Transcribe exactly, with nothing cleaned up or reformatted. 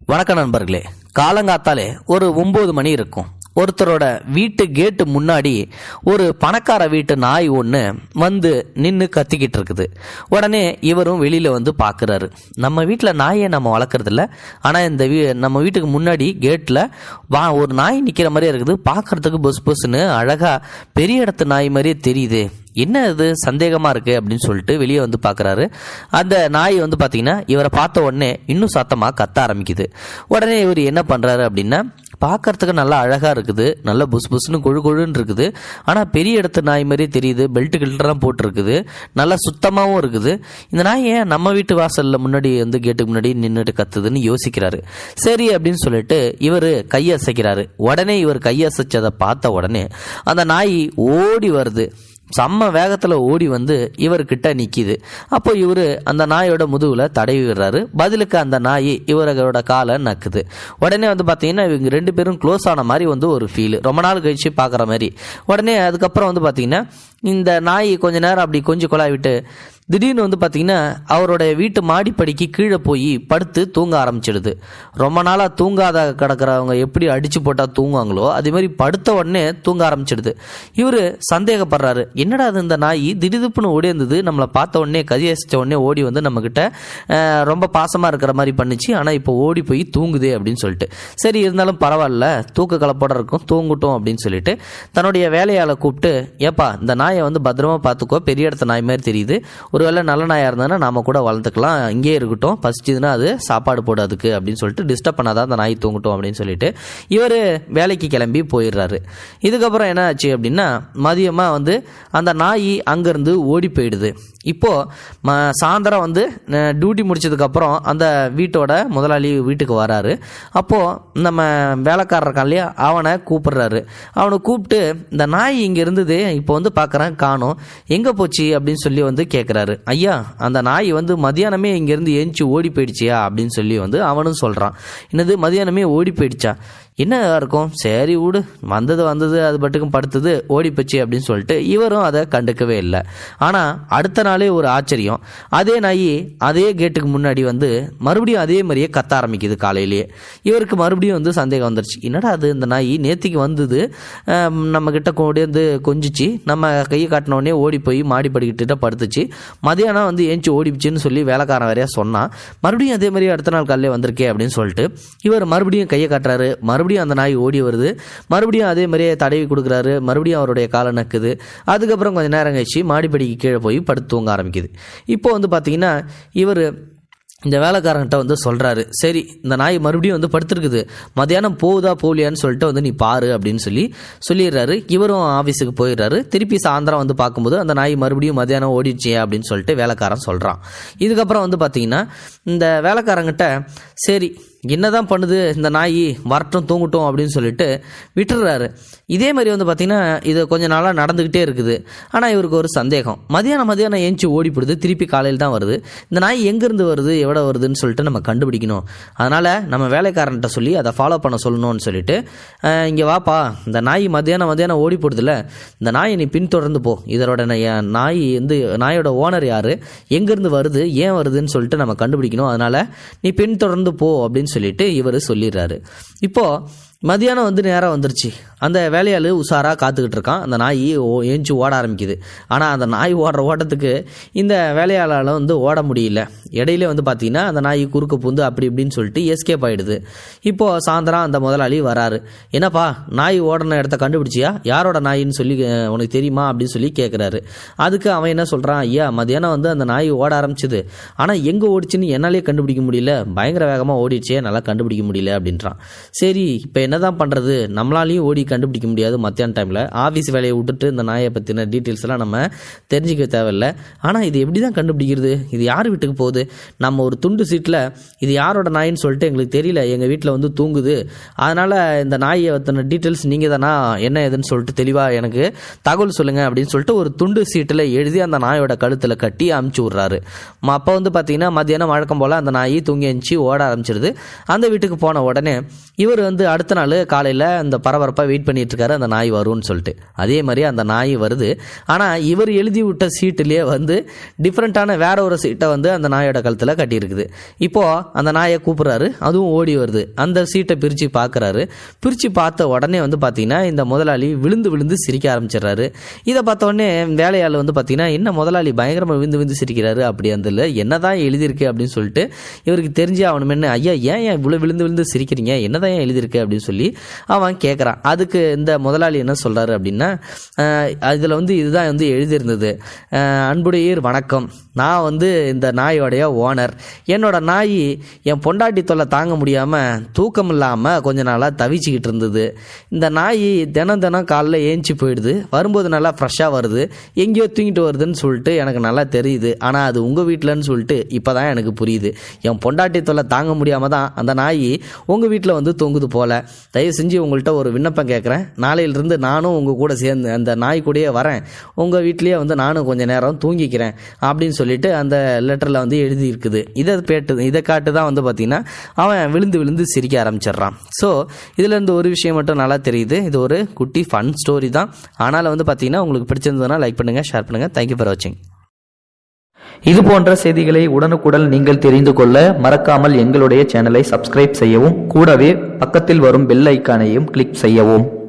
வணக்கம் நண்பர்களே. காலங்காத்தாலே ஒரு ஒன்பது மணி இருக்கும். ஒருத்தரோட வீட்டு கேட்டு முன்னாடி ஒரு பணக்கார வீட்டு நாய் ஒன்று வந்து நின்று கத்திக்கிட்டு இருக்குது. உடனே இவரும் வெளியில் வந்து பார்க்குறாரு. நம்ம வீட்டில் நாயை நம்ம வளர்க்குறதில்ல, ஆனால் இந்த வீ நம்ம வீட்டுக்கு முன்னாடி கேட்டில் வா ஒரு நாய் நிற்கிற மாதிரியே இருக்குது. பார்க்குறதுக்கு பொஸ் பொஸ்ன்னு அழகாக பெரிய இடத்து நாய் மாதிரியே தெரியுது. என்ன இது சந்தேகமாக இருக்குது அப்படின்னு சொல்லிட்டு வெளியே வந்து பார்க்குறாரு. அந்த நாய் வந்து பார்த்திங்கன்னா இவரை பார்த்த உடனே இன்னும் சத்தமாக கத்த ஆரம்பிக்குது. உடனே இவர் என்ன பண்ணுறாரு அப்படின்னா, பார்க்கறதுக்கு நல்லா அழகாக இருக்குது, நல்லா புஸ் புஸ்ன்னு கொழு கொழுன்னு இருக்குது, ஆனால் பெரிய இடத்து நாய் மாதிரியே தெரியுது. பெல்ட்டு கில்ட்டெல்லாம் போட்டிருக்குது, நல்லா சுத்தமாகவும் இருக்குது. இந்த நாய் ஏன் நம்ம வீட்டு வாசலில் முன்னாடி வந்து கேட்டுக்கு முன்னாடி நின்றுட்டு கத்துதுன்னு யோசிக்கிறாரு. சரி அப்படின்னு சொல்லிட்டு இவர் கையசைக்கிறாரு. உடனே இவர் கையசைச்சதை பார்த்த உடனே அந்த நாய் ஓடி வருது. செம்ம வேகத்தில் ஓடி வந்து இவர்கிட்ட நிற்கிது. அப்போ இவர் அந்த நாயோட முதுகில் தடவி விடுறாரு. பதிலுக்கு அந்த நாய் இவரோட காலை நக்குது. உடனே வந்து பார்த்தீங்கன்னா இவங்க ரெண்டு பேரும் க்ளோஸ் ஆன மாதிரி வந்து ஒரு ஃபீல், ரொம்ப நாள் கழிச்சு பார்க்குற மாதிரி. உடனே அதுக்கப்புறம் வந்து பார்த்தீங்கன்னா இந்த நாய் கொஞ்ச நேரம் அப்படி கொஞ்சம் குழாய் விட்டு திடீர்னு வந்து பார்த்தீங்கன்னா அவரோட வீட்டு மாடிப்படிக்கு கீழே போய் படுத்து தூங்க ஆரம்பிச்சிடுது. ரொம்ப நாளாக தூங்காத கிடக்கிறவங்க எப்படி அடித்து போட்டால் தூங்குவாங்களோ அதே மாதிரி படுத்த உடனே தூங்க ஆரம்பிச்சிடுது. இவர் சந்தேகப்படுறாரு, என்னடா அது இந்த நாய் திடீர்னு ஓடி இருந்தது, நம்மளை பார்த்த உடனே கதியசித்த உடனே ஓடி வந்து நம்மக்கிட்ட ரொம்ப பாசமாக இருக்கிற மாதிரி பண்ணிச்சு, ஆனால் இப்போ ஓடி போய் தூங்குது அப்படின்னு சொல்லிட்டு. சரி இருந்தாலும் பரவாயில்ல, தூக்க கலப்போட இருக்கும், தூங்கட்டும் அப்படின்னு சொல்லிட்டு தன்னுடைய வேலையாளை கூப்பிட்டு, ஏப்பா இந்த நாயை வந்து பத்திரமா பார்த்துக்கோ, பெரிய இடத்த நாய் மாதிரி தெரியுது, ஒருவேளை நல்ல நாயாக இருந்ததுன்னா நாம கூட வளர்த்துக்கலாம், இங்கே இருக்கட்டும், பசிச்சதுன்னா அது சாப்பாடு போடாதுக்கு அப்படின்னு சொல்லிட்டு டிஸ்டர்ப் பண்ணாதான் அந்த நாய் தூங்கட்டும் அப்படின்னு சொல்லிட்டு இவர் வேலைக்கு கிளம்பி போயிடுறாரு. இதுக்கப்புறம் என்ன ஆச்சு அப்படின்னா, மதியமாக வந்து அந்த நாய் அங்கேருந்து ஓடி போயிடுது. இப்போது சாயந்தரம் வந்து டியூட்டி முடிச்சதுக்கப்புறம் அந்த வீட்டோட முதலாளி வீட்டுக்கு வராரு. அப்போது நம்ம வேலைக்காரர் இருக்கான் இல்லையா, அவனை கூப்பிடுறாரு. அவனை கூப்பிட்டு இந்த நாய் இங்கே இருந்தது, இப்போ வந்து பார்க்குறேன் காணோம், எங்கே போச்சு அப்படின்னு சொல்லி வந்து கேட்குறாரு. ஐயா அந்த நாய் வந்து மதியானமே இங்கேருந்து ஏஞ்சி ஓடி போயிடுச்சியா அப்படின்னு சொல்லி வந்து அவனும் சொல்கிறான். என்னது மதியானமே ஓடி போயிடுச்சா, என்ன இருக்கும், சரி விடு, வந்தது வந்தது அது பட்டுக்கும் படுத்தது ஓடி போச்சு அப்படின்னு சொல்லிட்டு இவரும் அதை கண்டுக்கவே இல்லை. ஆனால் அடுத்த நாளே ஒரு ஆச்சரியம், அதே நாய் அதே கேட்டுக்கு முன்னாடி வந்து மறுபடியும் அதே மாதிரியே கத்த ஆரம்பிக்குது. காலையிலேயே இவருக்கு மறுபடியும் வந்து சந்தேகம் வந்துருச்சு, என்னடா அது இந்த நாய் நேற்றுக்கு வந்தது நம்ம கிட்ட கொண்டு கொஞ்சிச்சு, நம்ம கையை காட்டினோடனே ஓடி போய் மாடி படிக்கிட்ட படுத்துச்சு, மதியானம் வந்து ஏஞ்சி ஓடிச்சுன்னு சொல்லி வேலைக்காரன் வரையா சொன்னான், மறுபடியும் அதே மாதிரி அடுத்த நாள் காலையிலே வந்திருக்கே அப்படின்னு சொல்லிட்டு இவர் மறுபடியும் கையை காட்டுறாரு. மறுபடியும் அந்த நாய் ஓடி வருது, மறுபடியும் அதே மாதிரியே தடவி கொடுக்குறாரு, மறுபடியும் அவருடைய காலை நக்குது. அதுக்கப்புறம் கொஞ்சம் நேரம் கழிச்சு மாடிப்படிக்கு கீழே போய் படுத்து தூங்க ஆரம்பிக்குது. இப்போ வந்து பார்த்தீங்கன்னா இவர் இந்த வேலைக்காரன்கிட்ட வந்து சொல்கிறாரு, சரி இந்த நாய் மறுபடியும் வந்து படுத்துருக்குது, மதியானம் போகுதா போகலையான்னு சொல்லிட்டு வந்து நீ பாரு அப்படின்னு சொல்லி சொல்லிடுறாரு. இவரும் ஆஃபீஸுக்கு போயிடுறாரு. திருப்பி சாயந்தரம் வந்து பார்க்கும்போது அந்த நாய் மறுபடியும் மதியானம் ஓடிடுச்சே அப்படின்னு சொல்லிட்டு வேலைக்காரன் சொல்கிறான். இதுக்கப்புறம் வந்து பார்த்தீங்கன்னா இந்த வேலைக்காரங்கிட்ட சரி என்னதான் பண்ணுது இந்த நாய், வரட்டும் தூங்கட்டும் அப்படின்னு சொல்லிட்டு விட்டுடுறாரு. இதே மாதிரி வந்து பார்த்தீங்கன்னா இது கொஞ்சம் நாளாக நடந்துக்கிட்டே இருக்குது. ஆனால் இவருக்கு ஒரு சந்தேகம், மதியானம் மதியானம் ஏஞ்சி ஓடிப்படுது, திருப்பி காலையில் தான் வருது, இந்த நாய் எங்கேருந்து வருது எவ்வளோ வருதுன்னு சொல்லிட்டு நம்ம கண்டுபிடிக்கணும், அதனால் நம்ம வேலைக்காரன்ட்ட சொல்லி அதை ஃபாலோ பண்ண சொல்லணும்னு சொல்லிட்டு, இங்கே வாப்பா இந்த நாய் மதியானம் மதியானம் ஓடி போடுதில்ல, இந்த நாயை நீ பின்தொடர்ந்து போ, இதோட நாய் வந்து நாயோட ஓனர் யார், எங்கேருந்து வருது, ஏன் வருதுன்னு சொல்லிட்டு நம்ம கண்டுபிடிக்கணும், அதனால் நீ பின்தொடர்ந்து போ அப்படின்னு சொல்லிட்டு இவர் சொல்லிடுறாரு. இப்போ மதியானம் வந்து நேரம் வந்துருச்சு. அந்த வேலையாள் உஷாராக காத்துக்கிட்டு இருக்கான். அந்த நாய் ஏஞ்சி ஓட ஆரம்பிக்குது. ஆனால் அந்த நாய் ஓடுற ஓட்டத்துக்கு இந்த வேலையாளால் வந்து ஓட முடியல. இடையிலே வந்து பார்த்தீங்கன்னா அந்த நாய் குறுக்க பூந்து அப்படி இப்படின்னு சொல்லிட்டு எஸ்கேப் ஆகிடுது. இப்போது சாயந்தரம் அந்த முதலாளி வராரு. என்னப்பா நாய் ஓடின இடத்த கண்டுபிடிச்சியா, யாரோட நாயின்னு சொல்லி உனக்கு தெரியுமா அப்படின்னு சொல்லி கேட்குறாரு. அதுக்கு அவன் என்ன சொல்கிறான், ஐயா மதியானம் வந்து அந்த நாய் ஓட ஆரம்பிச்சிது, ஆனால் எங்கே ஓடிச்சுன்னு என்னாலே கண்டுபிடிக்க முடியல, பயங்கர வேகமாக ஓடிடுச்சே, நல்லா கண்டுபிடிக்க முடியல அப்படின்றான். சரி இப்போ என்னதான் பண்ணுறது, நம்மளாலையும் ஓடி கண்டுபிடிக்க முடியாது மத்தியான டைமில், ஆஃபீஸ் வேலையை விட்டுட்டு இந்த நாயை பற்றின டீட்டெயில்ஸ் எல்லாம் நம்ம தெரிஞ்சிக்க தேவையில்லை, ஆனால் இது எப்படி தான் கண்டுபிடிக்கிறது, இது யார் வீட்டுக்கு போகுது, நம்ம ஒரு துண்டு சீட்டில் இது யாரோட நாயின்னு சொல்லிட்டு எங்களுக்கு தெரியல, எங்கள் வீட்டில் வந்து தூங்குது, அதனால் இந்த நாயை பற்றின டீட்டெயில்ஸ் நீங்கள் தானா, என்ன ஏதுன்னு சொல்லிட்டு தெளிவாக எனக்கு தகவல் சொல்லுங்கள் அப்படின்னு சொல்லிட்டு ஒரு துண்டு சீட்டில் எழுதி அந்த நாயோட கழுத்தில் கட்டி அமுச்சு விட்றாரு. அப்போ வந்து பார்த்தீங்கன்னா மத்தியானம் வழக்கம் போல் அந்த நாய் தூங்கி எழுந்துச்சி ஓட ஆரம்பிச்சிருது. அந்த வீட்டுக்கு போன உடனே இவர் வந்து அடுத்த நாள் காலையில் அந்த பரபரப்பாக வெயிட் பண்ணிட்டு இருக்காரு அந்த நாய் வரும்னு சொல்லிட்டு. அதே மாதிரி அந்த நாய் வருது. ஆனால் இவர் எழுதி விட்ட சீட்டுலேயே வந்து டிஃப்ரெண்ட்டான வேற ஒரு சீட்டை வந்து அந்த நாயோட கழுத்தில் கட்டியிருக்குது. இப்போது அந்த நாயை கூப்பிட்றாரு, அதுவும் ஓடி வருது. அந்த சீட்டை பிரித்து பார்க்குறாரு. பிரித்து பார்த்த உடனே வந்து பார்த்தீங்கன்னா இந்த முதலாளி விழுந்து விழுந்து சிரிக்க ஆரம்பிச்சிடுறாரு. இதை பார்த்த உடனே வேலையாள் வந்து பார்த்தீங்கன்னா என்ன முதலாளி பயங்கரமாக விழுந்து விழுந்து சிரிக்கிறாரு, அப்படி அதில் என்னதான் எழுதியிருக்கு அப்படின்னு சொல்லிட்டு இவருக்கு தெரிஞ்சு அவனுமென்னு, ஐயா ஏன் ஏன் இவ்வளோ விழுந்து விழுந்து சிரிக்கிறீங்க, என்னதான் ஏன் எழுதியிருக்கு அப்படின்னு சொல்லி அவன் கேட்குறான். அதுக்கு இந்த முதலாளி என்ன சொல்கிறாரு அப்படின்னா, அதில் வந்து இதுதான் வந்து எழுதியிருந்தது, அன்புடையீர் வணக்கம், நான் வந்து இந்த நாயோடைய ஓனர். என்னோட நாய் என் பொண்டாட்டி தொல்லை தாங்க முடியாமல் தூக்கம் இல்லாமல் கொஞ்ச நாளாக தவிச்சிக்கிட்டு இருந்தது. இந்த நாய் தினம் தினம் காலைல ஏஞ்சி போயிடுது, வரும்போது நல்லா ஃப்ரெஷ்ஷாக வருது, எங்கேயோ தூங்கிட்டு வருதுன்னு சொல்லிட்டு எனக்கு நல்லா தெரியுது. ஆனால் அது உங்கள் வீட்டிலன்னு சொல்லிட்டு இப்போ தான் எனக்கு புரியுது. என் பொண்டாட்டி தொல்லை தாங்க முடியாமல் தான் அந்த நாய் உங்கள் வீட்டில் வந்து தூங்குது போல். தயவு செஞ்சு உங்கள்கிட்ட ஒரு விண்ணப்பம் கேட்குறேன், நாளையிலிருந்து நானும் உங்கள் கூட சேர்ந்து அந்த நாய் கூடயே வரேன், உங்கள் வீட்லேயே வந்து நானும் கொஞ்சம் நேரம் தூங்கிக்கிறேன் அப்படின்னு சொல்லிட்டு அந்த லெட்டரில் வந்து எழுதி இருக்குது. இதை பேட்டு இதை காட்டு தான் வந்து பார்த்தீங்கன்னா அவன் விழுந்து விழுந்து சிரிக்க ஆரம்பிச்சிடுறான். ஸோ இதுலேருந்து ஒரு விஷயம் மட்டும் நல்லா தெரியுது, இது ஒரு குட்டி ஃபன் ஸ்டோரி தான். ஆனாலும் வந்து பார்த்தீங்கன்னா உங்களுக்கு பிடிச்சிருந்ததுன்னா லைக் பண்ணுங்கள், ஷேர் பண்ணுங்கள். தேங்க்யூ ஃபார் வாட்சிங். இது போன்ற செய்திகளை உடனுக்குடன் நீங்கள் தெரிந்து கொள்ள மறக்காமல் எங்களுடைய சேனலை சப்ஸ்கிரைப் செய்யவும், கூடவே பக்கத்தில் வரும் பெல் ஐக்கானையும் கிளிக் செய்யவும்.